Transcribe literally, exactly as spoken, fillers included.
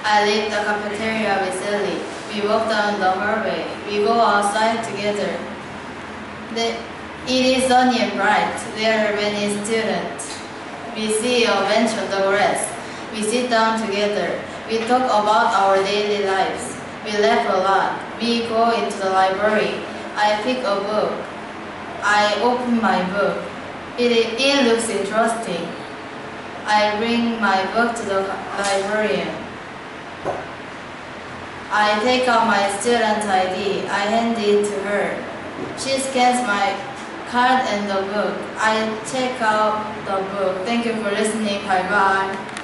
I leave the cafeteria with Ellie. We walk down the hallway. We go outside together. The, it is sunny and bright. There are many students. We see a bench on the grass. We sit down together. We talk about our daily lives. We laugh a lot. We go into the library. I pick a book. I open my book. It, it looks interesting. I bring my book to the librarian. I take out my student I D. I hand it to her. She scans my card and the book. I check out the book. Thank you for listening. Bye bye.